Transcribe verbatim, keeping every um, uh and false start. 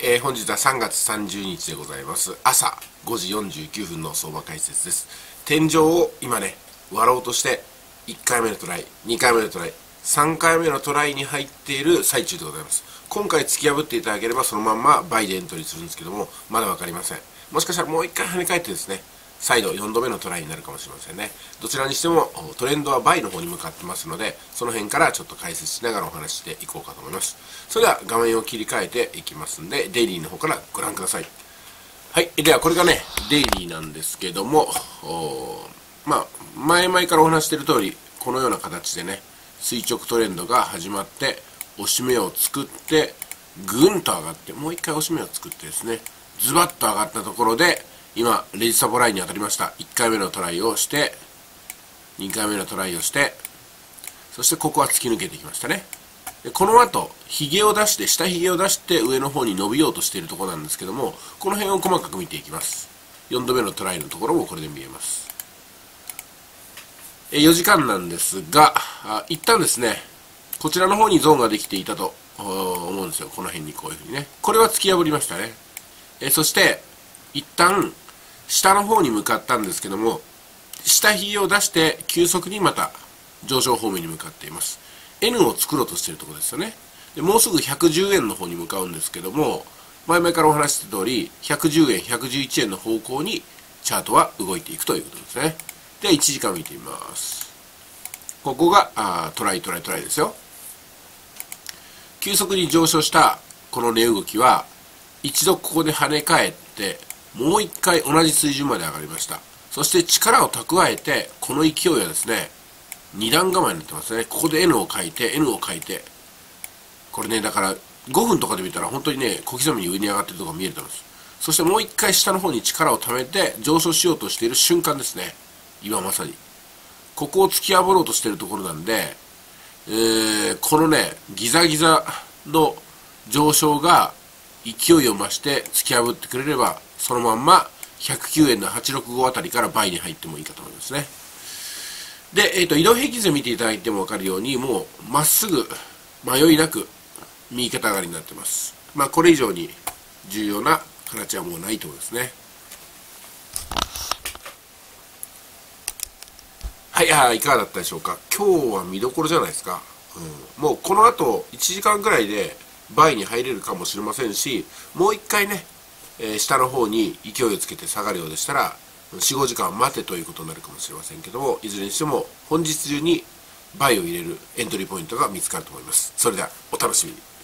えー、本日はさんがつさんじゅうにちでございます。朝ごじよんじゅうきゅうふんの相場解説です。天井を今ね、割ろうとして、いっかいめのトライ、にかいめのトライ、さんかいめのトライに入っている最中でございます。今回突き破っていただければそのまんまバイでエントリーするんですけども、まだ分かりません。もしかしたらもういっかい跳ね返ってですね、再度よんどめのトライになるかもしれませんね。どちらにしてもトレンドはバイの方に向かってますので、その辺からちょっと解説しながらお話ししていこうかと思います。それでは画面を切り替えていきますんで、デイリーの方からご覧ください。はい、ではこれがね、デイリーなんですけども、まあ前々からお話している通り、このような形でね、垂直トレンドが始まって押し目を作ってぐんと上がって、もう一回押し目を作ってですね、ズバッと上がったところで今レジサポラインに当たりました。いっかいめのトライをして、にかいめのトライをして、そしてここは突き抜けてきましたね。でこの後ひげを出して、下ひげを出して上の方に伸びようとしているところなんですけども、この辺を細かく見ていきます。よんどめのトライのところもこれで見えます。よじかんなんですが、一旦ですね、こちらの方にゾーンができていたと思うんですよ。この辺にこういうふうにね、これは突き破りましたね。えそして一旦下の方に向かったんですけども、下髭を出して急速にまた上昇方面に向かっています。 N を作ろうとしているところですよね。でもうすぐひゃくじゅうえんの方に向かうんですけども、前々からお話しした通りひゃくじゅうえんひゃくじゅういちえんの方向にチャートは動いていくということですね。でいちじかん見てみます。ここがあトライトライトライですよ。急速に上昇したこの値動きは一度ここで跳ね返って、もう一回同じ水準まで上がりました。そして力を蓄えて、この勢いはですね、二段構えになってますね。ここで N を書いて N を書いて、これね、だからごふんとかで見たら本当にね、小刻みに上に上がってるところが見えると思います。そしてもう一回下の方に力を貯めて上昇しようとしている瞬間ですね。今まさにここを突き破ろうとしているところなんで、えー、このねギザギザの上昇が勢いを増して突き破ってくれれば、そのまんまひゃくきゅうえんのはちろくごあたりから倍に入ってもいいかと思いますね。で、えー、と移動平均線見ていただいても分かるように、もうまっすぐ迷いなく右肩上がりになってます。まあこれ以上に重要な形はもうないと思いますね。はい、あいかがだったでしょうか。今日は見どころじゃないですか。うん、もうこの後いちじかんぐらいで倍に入れるかもしれませんし、もう一回ね、えー、下の方に勢いをつけて下がるようでしたらよん、ごじかん待てということになるかもしれませんけども、いずれにしても本日中に倍を入れるエントリーポイントが見つかると思います。それではお楽しみに。